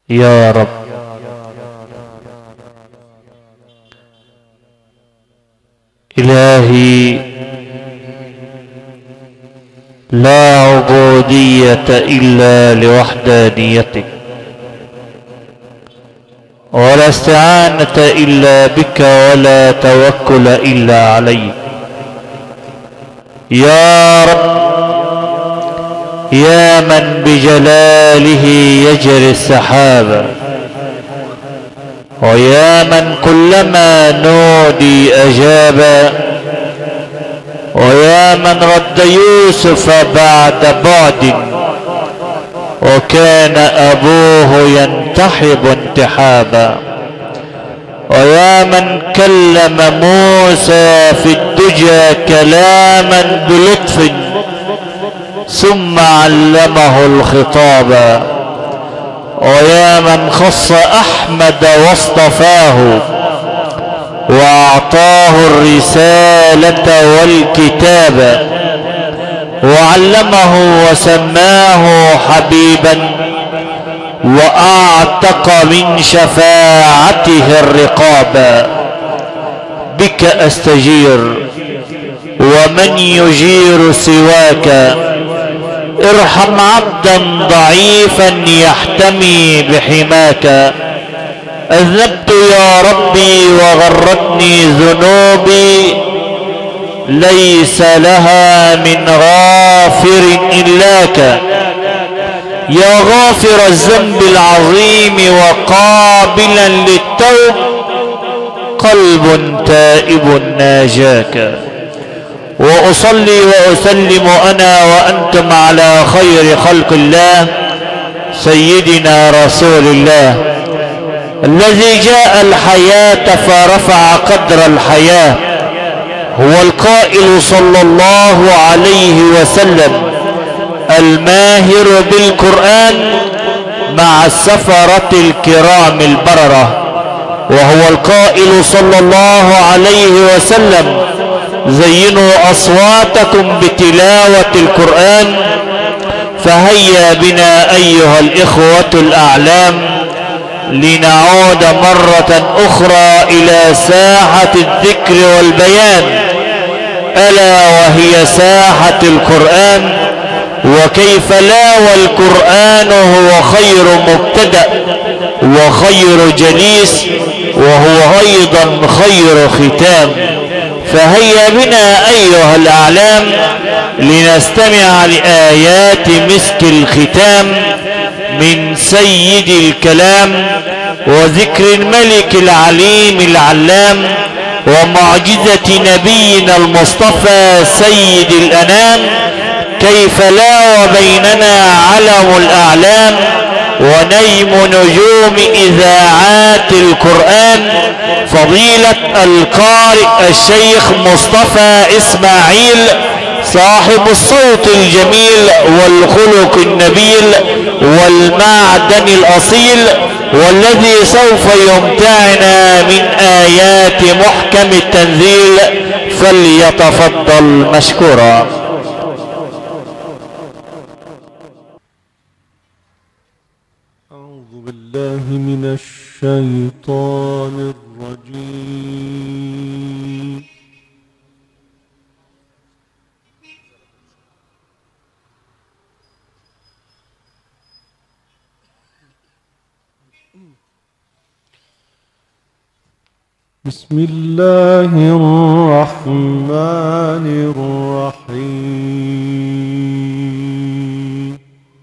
يا رب إلهي، لا عبودية إلا لوحدانيتك، ولا استعانة إلا بك، ولا توكل إلا عليك. يا رب، يا من بجلاله يجري السحاب، ويا من كلما نودي أجاب، ويا من رد يوسف بعد بعد وكان أبوه ينتحب انتحابا، ويا من كلم موسى في الدجى كلاما بلطف ثم علمه الخطاب، ويا من خص أحمد واصطفاه وأعطاه الرسالة والكتاب، وعلمه وسماه حبيبا، وأعتق من شفاعته الرقاب. بك أستجير ومن يجير سواك، ارحم عبدا ضعيفا يحتمي بحماك. أذنبت يا ربي وغرتني ذنوبي، ليس لها من غافر إلاك. يا غافر الذنب العظيم وقابلا للتوب، قلب تائب ناجاك. وأصلي وأسلم أنا وأنتم على خير خلق الله سيدنا رسول الله، الذي جاء الحياة فرفع قدر الحياة. هو القائل صلى الله عليه وسلم: الماهر بالقرآن مع السفرة الكرام البررة. وهو القائل صلى الله عليه وسلم: زينوا أصواتكم بتلاوة القرآن. فهيا بنا أيها الإخوة الأعلام لنعود مرة أخرى إلى ساحة الذكر والبيان، ألا وهي ساحة القرآن. وكيف لا والقرآن هو خير مبتدأ وخير جليس، وهو أيضا خير ختام. فهيا بنا أيها الأعلام لنستمع لآيات مسك الختام من سيد الكلام، وذكر الملك العليم العلام، ومعجزة نبينا المصطفى سيد الأنام. كيف لا وبيننا علم الأعلام ونيم نجوم إذاعات القرآن، فضيلة القارئ الشيخ مصطفى إسماعيل، صاحب الصوت الجميل والخلق النبيل والمعدن الأصيل، والذي سوف يمتعنا من آيات محكم التنزيل، فليتفضل مشكورا. أعوذ بالله من الشيطان الرجيم. بسم الله الرحمن الرحيم.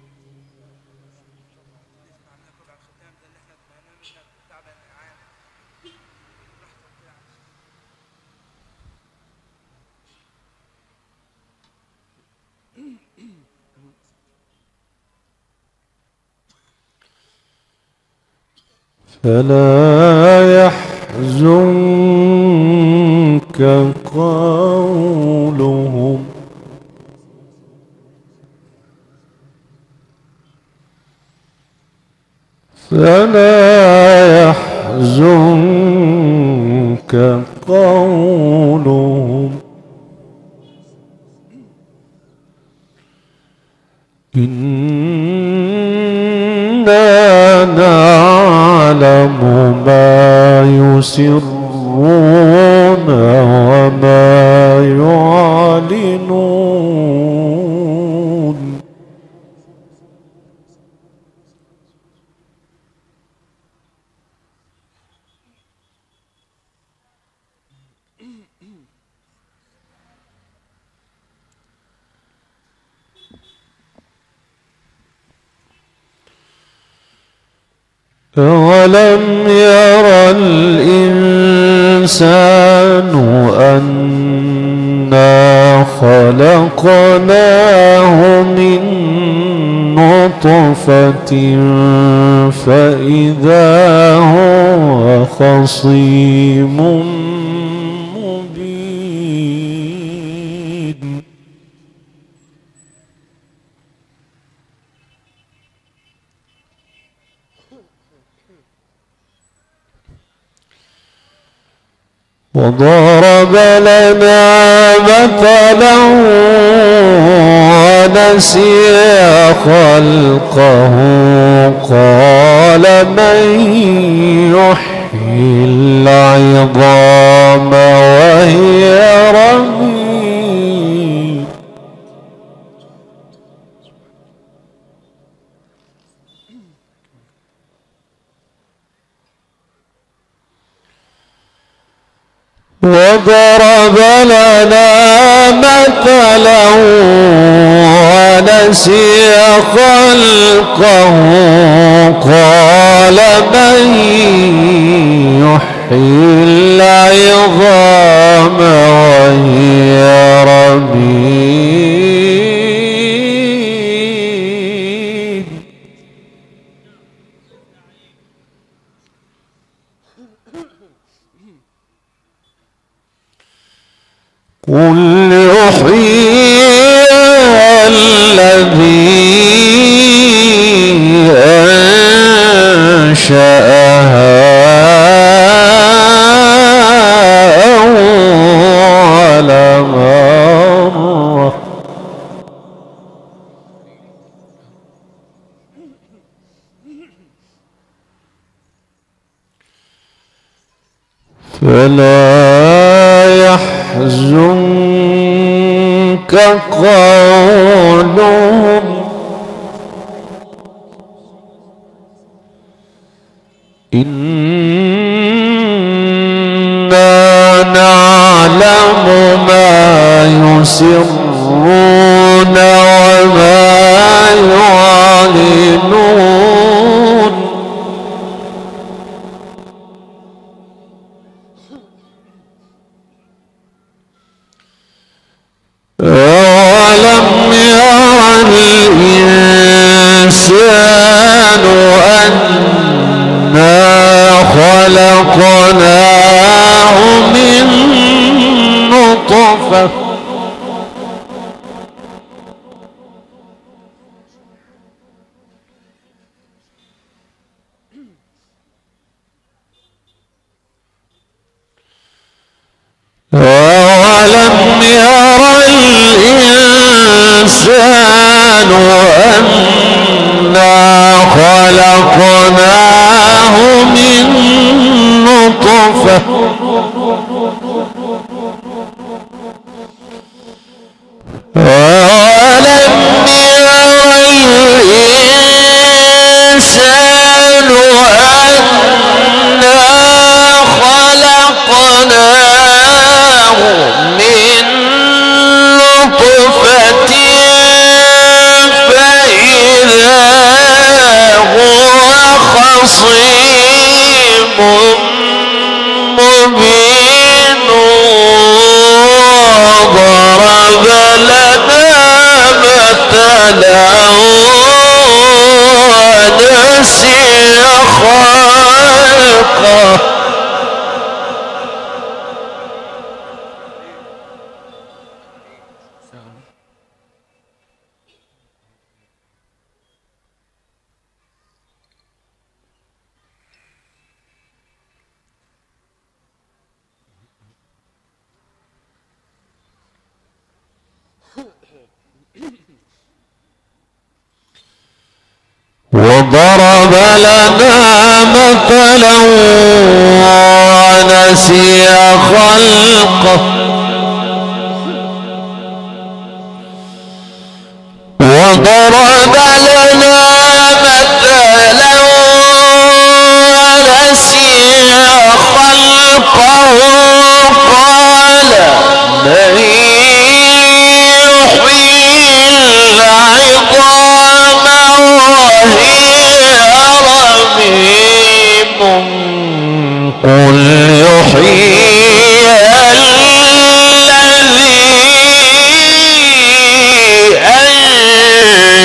فلا يحزنك قولهم إنا أولم ير الإنسان أنا خلقناه من نطفة فإذا هو خصيم مبين وضرب لنا مثلا ونسي خلقه قال من يحيي العظام وهي رميم وضرب لنا مثلا ونسي خلقه قال من يحيي العظام وهي رميم قل يحيي الذي أنشأها أول مرة فلا يحزنك قولهم إنا نعلم ما يسرون وما يعلنون أولم ير الإنسان أنا خلقناه من نطفة أولم ير الإنسان أنا خلقناه من نطفة أولم ير الإنسان أنا خلقناه من نطفة فإذا هو خصيم مبين وضرب لنا مثلا ونسي خلقه وضرب لنا مثلا ونسي خلقه وضرب لنا مثلا ونسي خلقه قال من يحيي العظام وهي رميم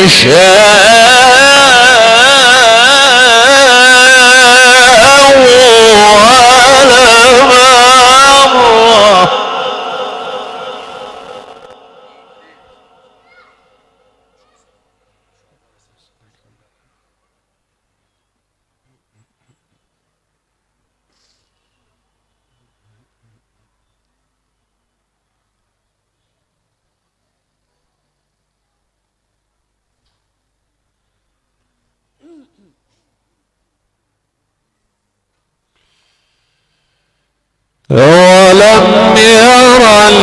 ولم ير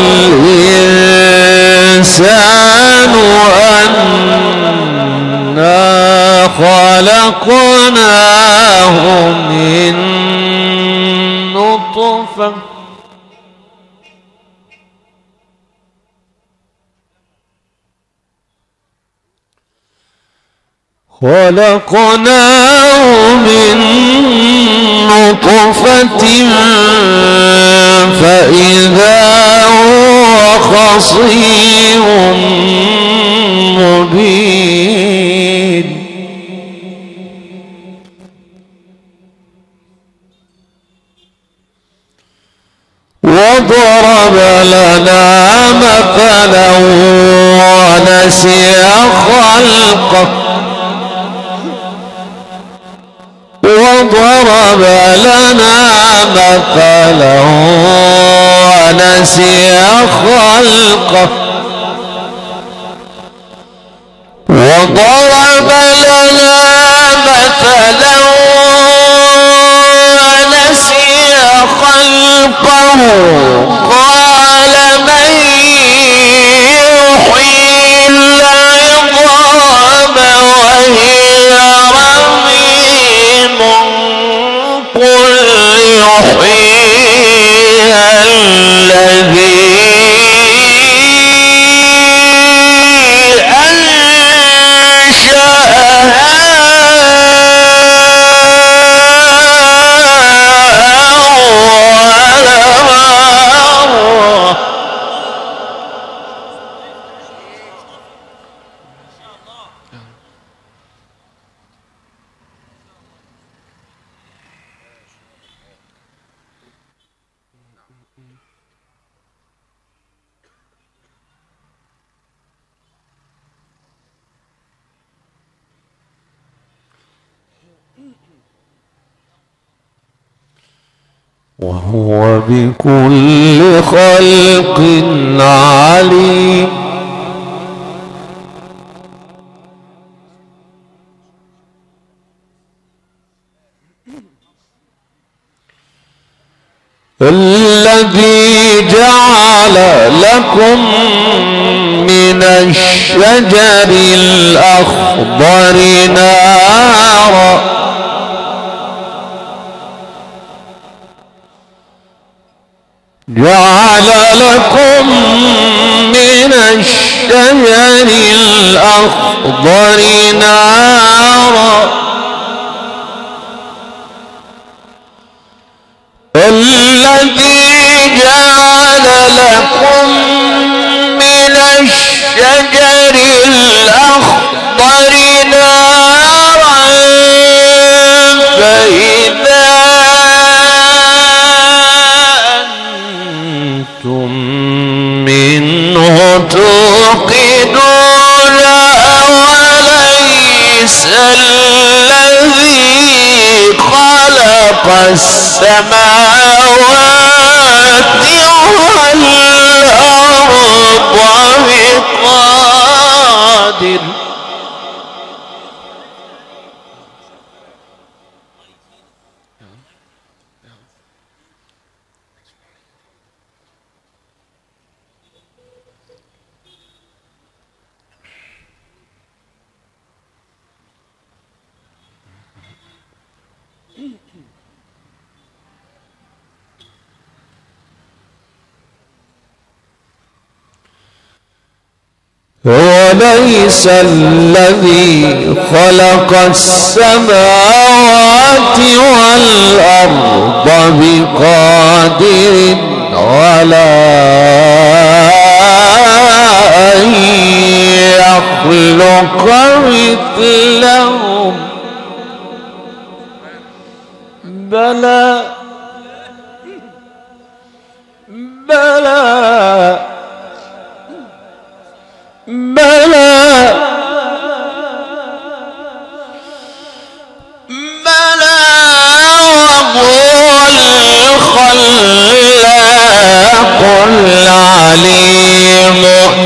الإنسان أنا خلقناه من نطفة فإذا هو خصيم مبين وضرب لنا مثلا ونسي خلقه وضرب لنا مثلا ونسي خلقه وضرب لنا مثلا ونسي خلقه قال من يحيي العظام وهي رميم قل يحييها الذي وهو بكل خلق عليم الذي جعل لكم من الشجر الأخضر نارا جعل لكم من الشجر الأخضر نارا الذي جعل لكم من الشجر الأخضر نارا فإذا أنتم منه توقدون وليس الذي خلق السماوات والأرض بقادر وليس الذي خلق السماوات والأرض بقادر على أن يخلق مثلهم بلى بلى بلى بلى وهو الخلاق العليم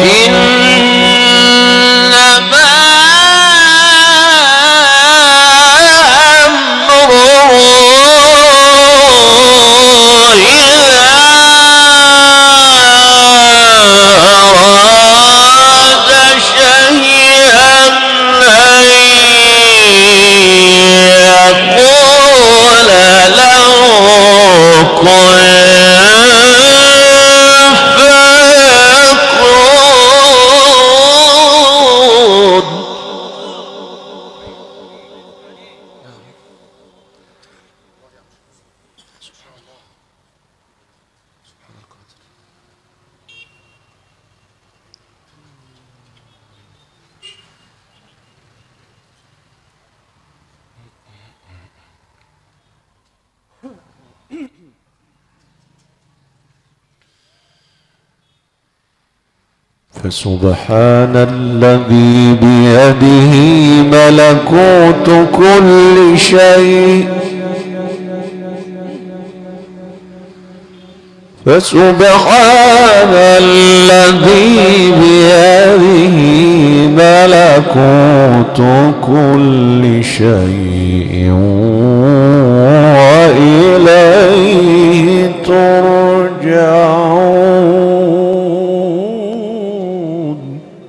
إنما أمره إذا أراد شيئا أن يقول له كن فسبحان الذي بيده ملكوت كل شيء فسبحان الذي بيده ملكوت كل شيء وإليه ترجعون.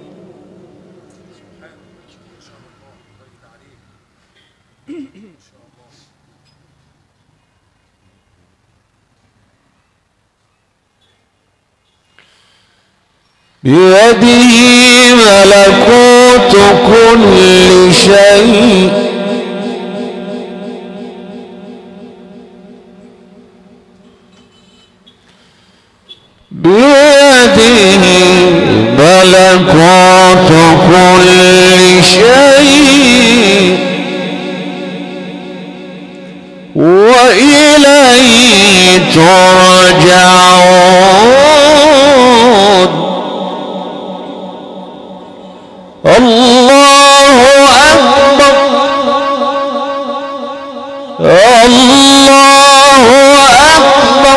بيده ملكوت كل شيء بيده ملكوت كل شيء وإليه ترجعون. الله أكبر الله أكبر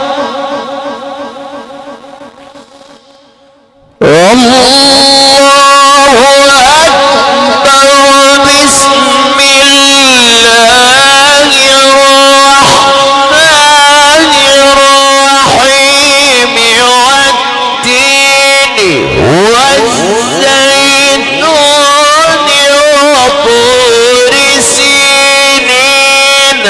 الله أكبر. بسم الله الرحمن الرحيم والتين والزيتون وطور سينين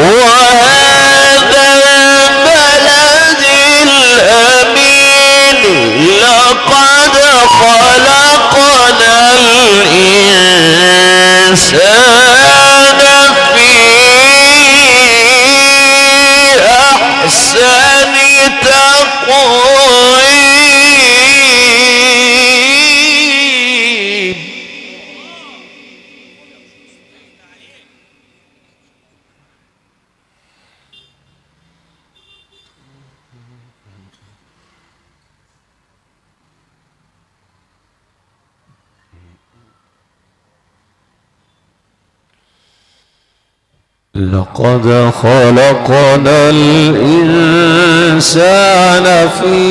وهذا البلد الأمين لقد خلقنا الإنسان في أحسن تقويم. لقد خلقنا الإنسان في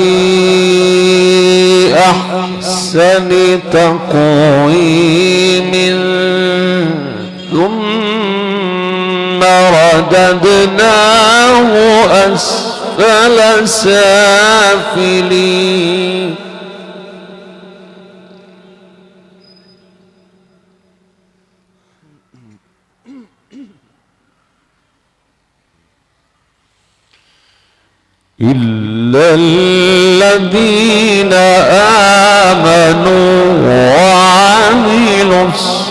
أحسن تقويم ثم رددناه أسفل سافلين. إلا الذين آمنوا وعملوا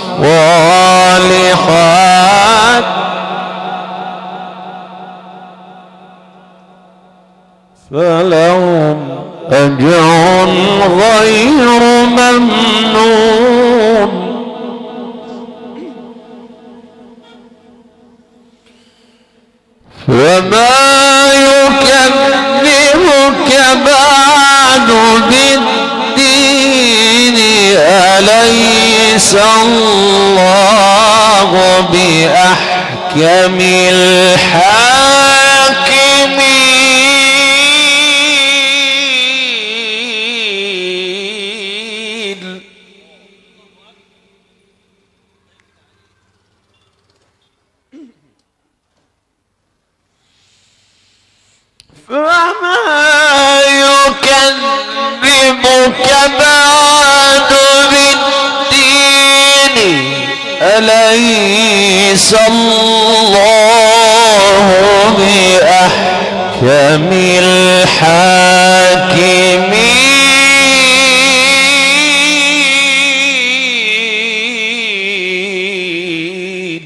الصالحات فلهم أجر غير ممنون فما يكذبك بعد بالدين أليس الله بأحكم الحاكمين فما يكذبك بعد بالدين أليس الله بأحكم الحاكمين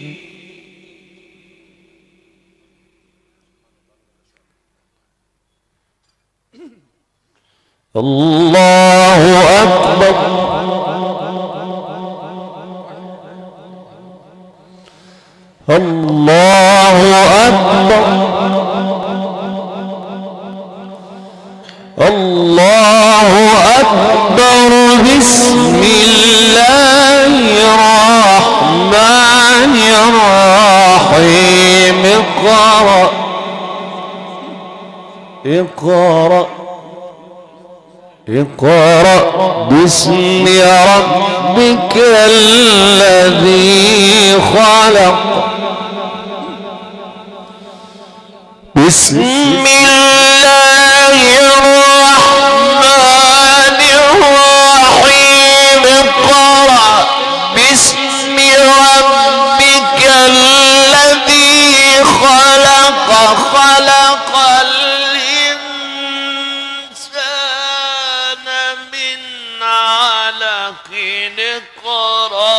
الله أكبر الله أكبر الله أكبر بسم الله الرحمن الرحيم اقرأ اقرأ اقرأ باسم ربك الذي خلق بسم الله الرحمن الرحيم اقرأ باسم ربك الذي خلق خلق الإنسان من علق اقرأ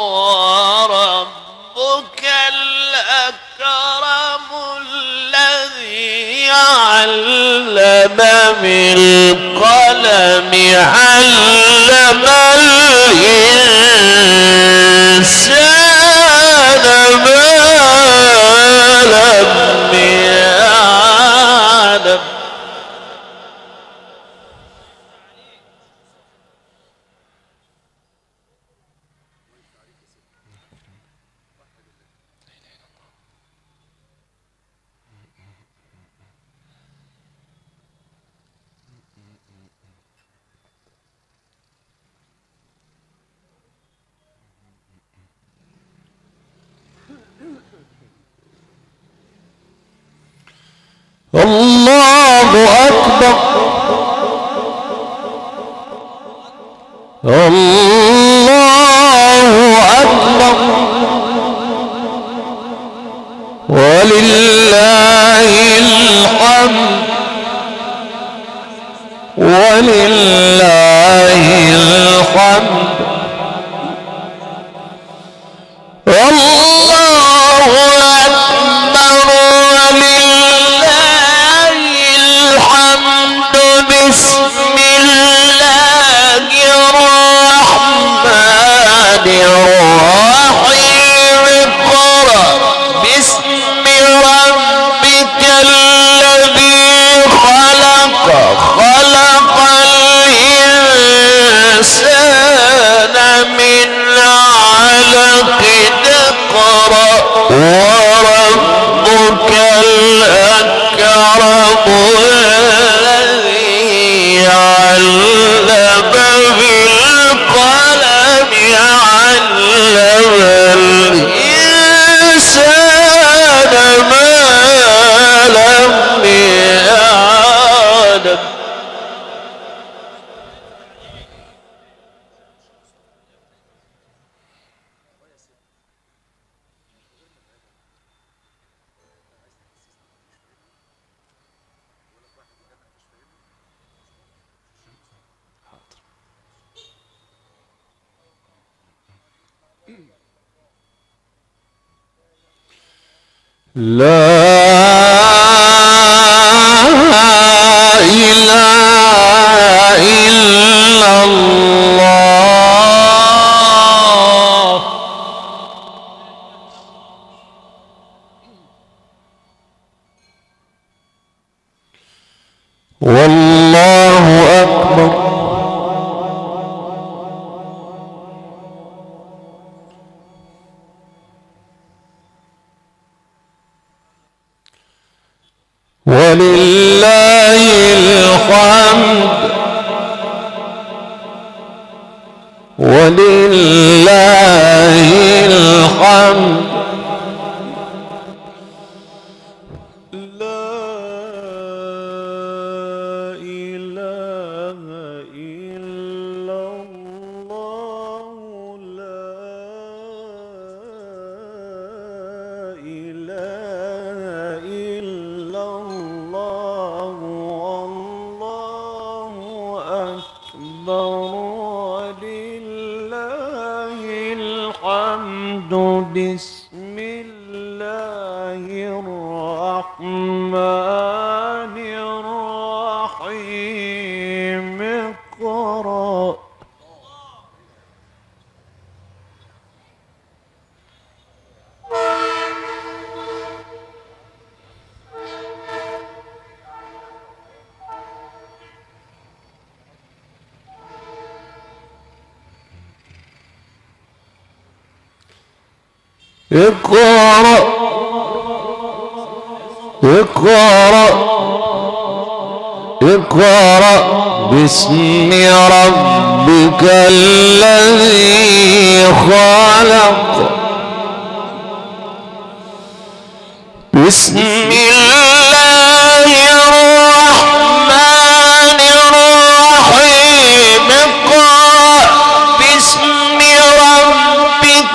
وربك الأكرم الذي علم بالقلم علم الإنسان ما لم يعلم الله أكبر الله أكبر ولله الحمد ولله الحمد الله أكبر ولله الحمد بسم الله الرحمن الرحيم اقرأ باسم ربك الذي خلق خلق الإنسان من علق اقرأ وربك الأكرم الذي علم بالقلم علم الإنسان ما لم يعلم لا إله إلا الله ولله الحمد ولله الحمد. بسم الله الرحمن الرحيم. اقرأ. اقرأ اقرأ اقرأ باسم ربك الذي خلق. بسم الله الرحمن الرحيم. اقرأ باسم ربك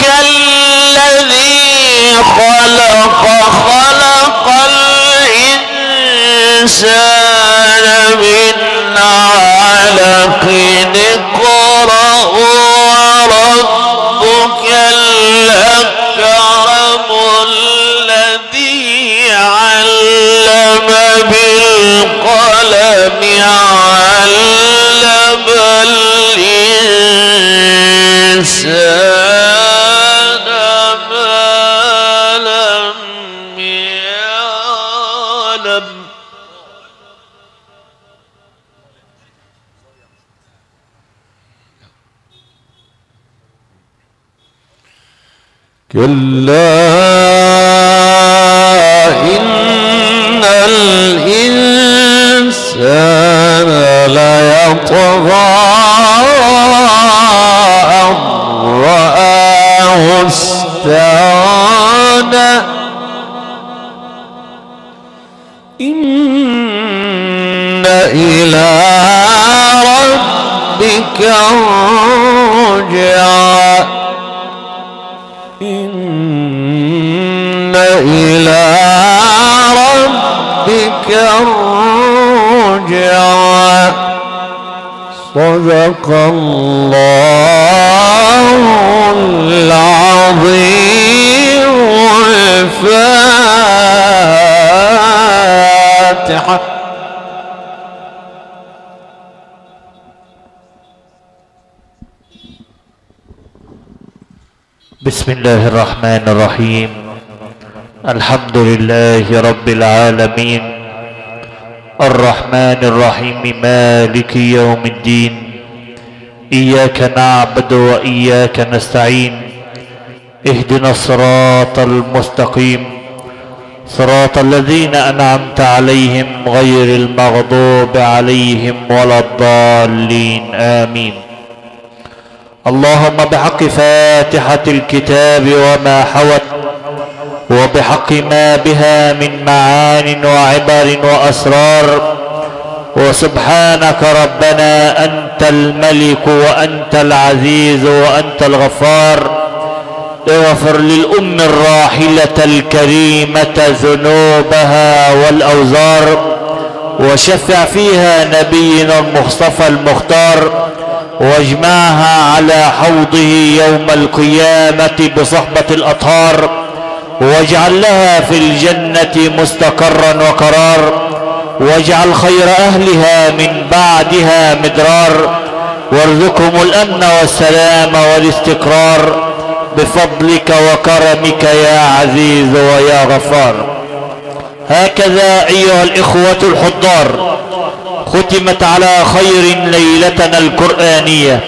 الذي خلق. خلق الإنسان من علق. اقرأ وربك الأكرم الذي علم بالقلم. علم الإنسان ما لم يعلم. كلا إن الإنسان ليطغى أن رآه استغنى. إن إلى ربك الرجعى. إن إلى ربك الرجعى. صدق الله العظيم. الفاتحة. بسم الله الرحمن الرحيم. الحمد لله رب العالمين الرحمن الرحيم مالك يوم الدين. إياك نعبد وإياك نستعين. اهدنا الصراط المستقيم صراط الذين أنعمت عليهم غير المغضوب عليهم ولا الضالين آمين. اللهم بحق فاتحة الكتاب وما حوت وبحق ما بها من معان وعبر وأسرار. وسبحانك ربنا أنت الملك وأنت العزيز وأنت الغفار. اغفر للأم الراحلة الكريمة ذنوبها والأوزار. وشفع فيها نبينا المصطفى المختار. واجمعها على حوضه يوم القيامة بصحبة الأطهار. واجعل لها في الجنة مستقرا وقرار. واجعل خير أهلها من بعدها مدرار. وارزقهم الأمن والسلام والاستقرار بفضلك وكرمك يا عزيز ويا غفار. هكذا أيها الإخوة الحضار ختمت على خير ليلتنا القرآنية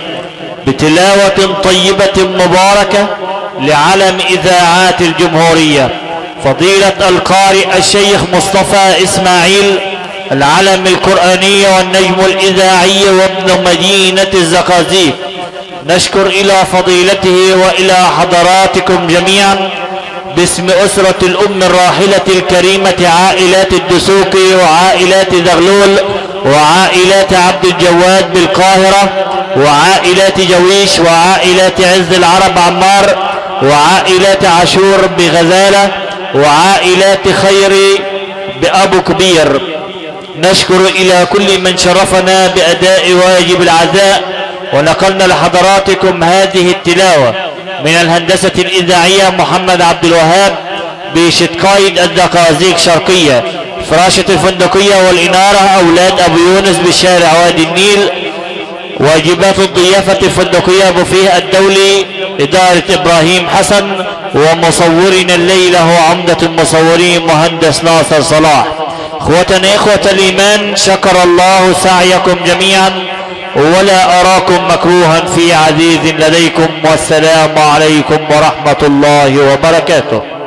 بتلاوة طيبة مباركة لعلم إذاعات الجمهورية. فضيلة القارئ الشيخ مصطفى إسماعيل العلم القرآني والنجم الإذاعي وابن مدينة الزقازيق. نشكر إلى فضيلته وإلى حضراتكم جميعا باسم أسرة الأم الراحلة الكريمة عائلات الدسوقي وعائلات زغلول وعائلات عبد الجواد بالقاهرة وعائلات جويش وعائلات عز العرب عمار وعائلات عاشور بغزالة وعائلات خيري بأبو كبير. نشكر إلى كل من شرفنا بأداء واجب العزاء، ونقلنا لحضراتكم هذه التلاوة من الهندسة الإذاعية محمد عبد الوهاب بشتقايد الزقازيق شرقية، فراشة الفندقية والإنارة أولاد أبو يونس بالشارع وادي النيل، واجبات الضيافة الفندقية بوفيه الدولي إدارة إبراهيم حسن، ومصورنا الليلة هو عمدة المصورين مهندس ناصر صلاح. اخوتنا اخوة الايمان، شكر الله سعيكم جميعا ولا اراكم مكروها في عزيز لديكم، والسلام عليكم ورحمة الله وبركاته.